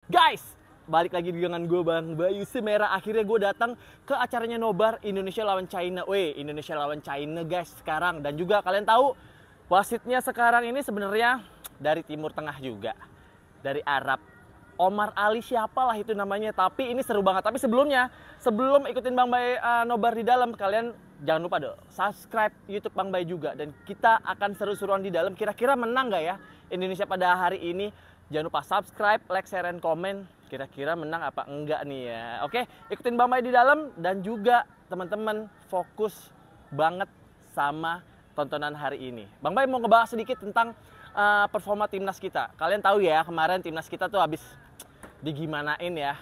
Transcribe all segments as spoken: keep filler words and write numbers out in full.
Guys, balik lagi dengan gue Bang Bayu Semerah. Akhirnya gue datang ke acaranya nobar Indonesia lawan China. Weh, Indonesia lawan China guys sekarang. Dan juga kalian tahu wasitnya sekarang ini sebenarnya dari Timur Tengah juga, dari Arab. Omar Ali siapalah itu namanya. Tapi ini seru banget. Tapi sebelumnya, sebelum ikutin Bang Bay uh, nobar di dalam, kalian jangan lupa dong subscribe YouTube Bang Bay juga. Dan kita akan seru-seruan di dalam. Kira-kira menang nggak ya Indonesia pada hari ini? Jangan lupa subscribe, like, share, and komen. Kira-kira menang apa enggak nih ya. Oke, ikutin Bang Bay di dalam. Dan juga teman-teman fokus banget sama tontonan hari ini. Bang Bay mau ngebahas sedikit tentang uh, performa timnas kita. Kalian tahu ya, kemarin timnas kita tuh habis digimanain ya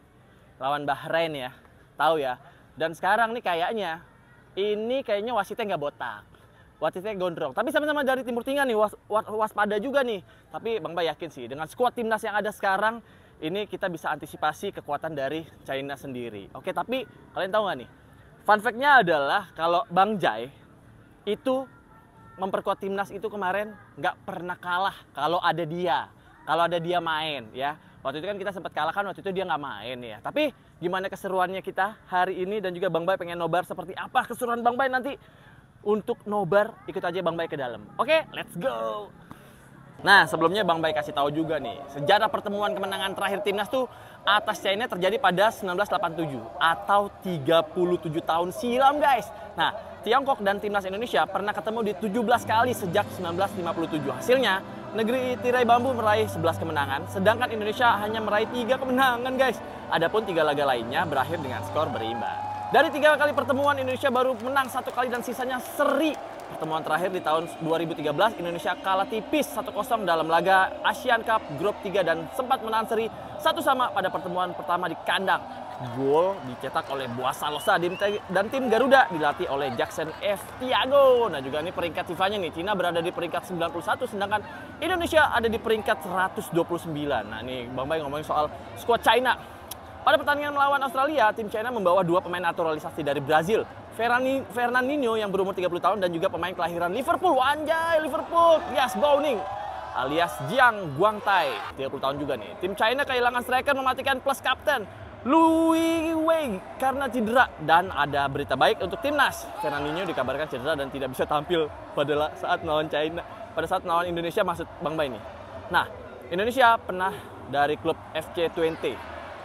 lawan Bahrain ya. Tahu ya. Dan sekarang nih kayaknya, ini kayaknya wasitnya nggak botak. Wasitnya gondrong. Tapi sama-sama dari Timur Tengah nih, was, was, waspada juga nih. Tapi Bang Bay yakin sih, dengan skuad timnas yang ada sekarang, ini kita bisa antisipasi kekuatan dari China sendiri. Oke, tapi kalian tahu nggak nih? Fun fact-nya adalah kalau Bang Jai itu memperkuat timnas itu kemarin nggak pernah kalah kalau ada dia. Kalau ada dia main ya. Waktu itu kan kita sempat kalah kan, waktu itu dia nggak main ya. Tapi gimana keseruannya kita hari ini dan juga Bang Bay pengen nobar seperti apa keseruan Bang Bay nanti? Untuk nobar, ikut aja Bang Bay ke dalam. Oke, let's go. Nah, sebelumnya Bang Bay kasih tahu juga nih, sejarah pertemuan kemenangan terakhir timnas tuh atas China terjadi pada seribu sembilan ratus delapan puluh tujuh atau tiga puluh tujuh tahun silam, guys. Nah, Tiongkok dan timnas Indonesia pernah ketemu di tujuh belas kali sejak seribu sembilan ratus lima puluh tujuh. Hasilnya, negeri tirai bambu meraih sebelas kemenangan, sedangkan Indonesia hanya meraih tiga kemenangan, guys. Adapun tiga laga lainnya berakhir dengan skor berimbang. Dari tiga kali pertemuan, Indonesia baru menang satu kali dan sisanya seri. Pertemuan terakhir di tahun dua ribu tiga belas, Indonesia kalah tipis satu kosong dalam laga Asian Cup Grup tiga dan sempat menahan seri satu sama pada pertemuan pertama di kandang. Gol dicetak oleh Boas Salosa dan tim Garuda dilatih oleh Jackson F. Tiago. Nah juga ini peringkat FIFA-nya nih, Cina berada di peringkat sembilan puluh satu sedangkan Indonesia ada di peringkat seratus dua puluh sembilan. Nah ini Bang Bay ngomongin soal skuad China. Pada pertandingan melawan Australia, tim China membawa dua pemain naturalisasi dari Brazil, Fernandinho yang berumur tiga puluh tahun dan juga pemain kelahiran Liverpool, anjay Liverpool, Yas Bowning alias Jiang Guangtai, tiga puluh tahun juga nih. Tim China kehilangan striker mematikan plus kapten Lui Wei karena cedera dan ada berita baik untuk timnas. Fernandinho dikabarkan cedera dan tidak bisa tampil pada saat melawan China, pada saat melawan Indonesia maksud Bang Bay nih. Nah, Indonesia pernah dari klub F C dua puluh.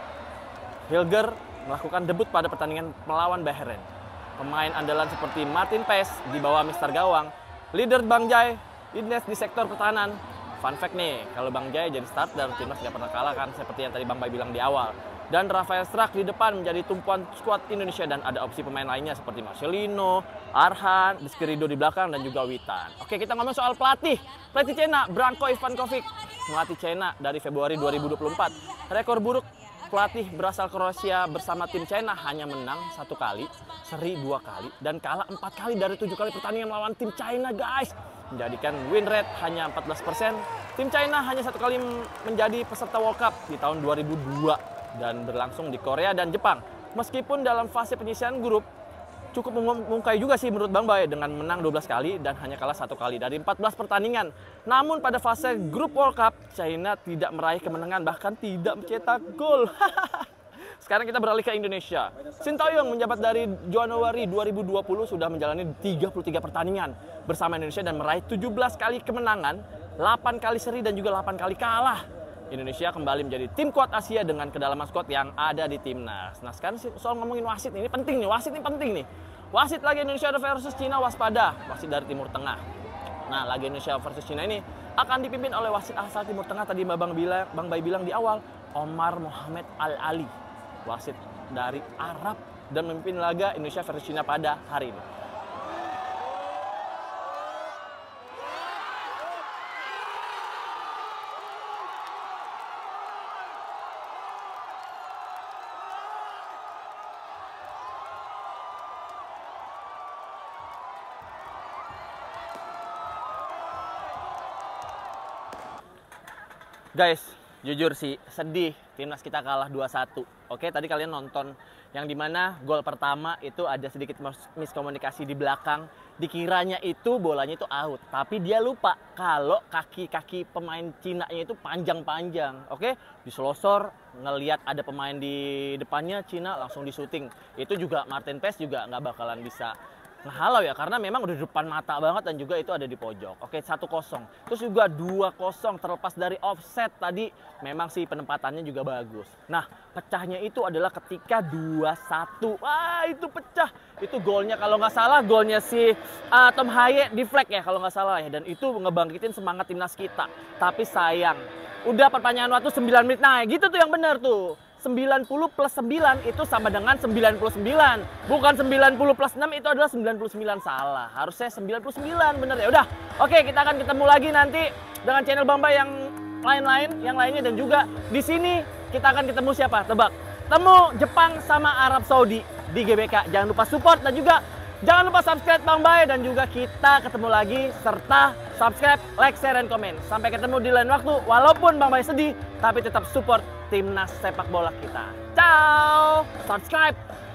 Hilger melakukan debut pada pertandingan melawan Bahrain. Pemain andalan seperti Martin Paes di bawah Mister Gawang, leader Bang Jai, Ines di sektor pertahanan. Fun fact nih, kalau Bang Jai jadi starter, timnas tidak pernah kalah kan, seperti yang tadi Bang Bay bilang di awal. Dan Rafael Struijk di depan menjadi tumpuan skuad Indonesia dan ada opsi pemain lainnya seperti Marcelino, Arhan, Rizky Ridho di belakang dan juga Witan. Oke, kita ngomong soal pelatih. Pelatih China, Branko Ivankovic, melatih China dari Februari dua ribu dua puluh empat. Rekor buruk pelatih berasal Kroasia bersama tim China hanya menang satu kali, seri dua kali, dan kalah empat kali dari tujuh kali pertandingan melawan tim China, guys. Menjadikan win rate hanya empat belas persen. Tim China hanya satu kali menjadi peserta World Cup di tahun dua ribu dua dan berlangsung di Korea dan Jepang. Meskipun dalam fase penyisihan grup cukup memungkai juga sih menurut Bang Bay dengan menang dua belas kali dan hanya kalah satu kali dari empat belas pertandingan. Namun pada fase grup World Cup, China tidak meraih kemenangan bahkan tidak mencetak gol. Sekarang kita beralih ke Indonesia. Shin Tae-yong menjabat dari Januari dua ribu dua puluh sudah menjalani tiga puluh tiga pertandingan bersama Indonesia dan meraih tujuh belas kali kemenangan, delapan kali seri dan juga delapan kali kalah. Indonesia kembali menjadi tim kuat Asia dengan kedalaman skuad yang ada di timnas. Nah sekarang soal ngomongin wasit ini penting nih, wasit ini penting nih. Wasit laga Indonesia versus Cina waspada, wasit dari Timur Tengah. Nah laga Indonesia versus Cina ini akan dipimpin oleh wasit asal Timur Tengah tadi Bang bilang, Bang Bay bilang di awal, Omar Mohamed Al Ali, wasit dari Arab dan memimpin laga Indonesia versus Cina pada hari ini. Guys, Jujur sih, sedih timnas kita kalah dua satu. Oke, tadi kalian nonton yang dimana gol pertama itu ada sedikit miskomunikasi di belakang. Dikiranya itu bolanya itu out, tapi dia lupa kalau kaki-kaki pemain Cina-nya itu panjang-panjang. Oke, diselosor, ngelihat ada pemain di depannya Cina langsung disuting. Itu juga Martin Paes juga nggak bakalan bisa ngehalau ya, karena memang udah di depan mata banget dan juga itu ada di pojok. Oke, satu kosong. Terus juga dua kosong terlepas dari offset tadi, memang sih penempatannya juga bagus. Nah, pecahnya itu adalah ketika dua satu. Wah, itu pecah. Itu golnya kalau nggak salah golnya si uh, Tom Haye di flag ya kalau nggak salah ya. Dan itu ngebangkitin semangat timnas kita. Tapi sayang, udah perpanjangan waktu sembilan menit. Nah, gitu tuh yang benar tuh. sembilan puluh plus sembilan itu sama dengan sembilan puluh sembilan. Bukan sembilan puluh plus enam, itu adalah sembilan puluh sembilan. Salah. Harusnya sembilan puluh sembilan, bener ya. Udah. Oke, kita akan ketemu lagi nanti dengan channel Bang Bay yang lain-lain, yang lainnya, dan juga di sini kita akan ketemu siapa? Tebak. Temu Jepang sama Arab Saudi di G B K. Jangan lupa support dan juga jangan lupa subscribe Bang Bay, dan juga kita ketemu lagi serta subscribe, like, share, dan komen. Sampai ketemu di lain waktu. Walaupun Bang Bay sedih, tapi tetap support timnas sepak bola kita. Ciao, subscribe.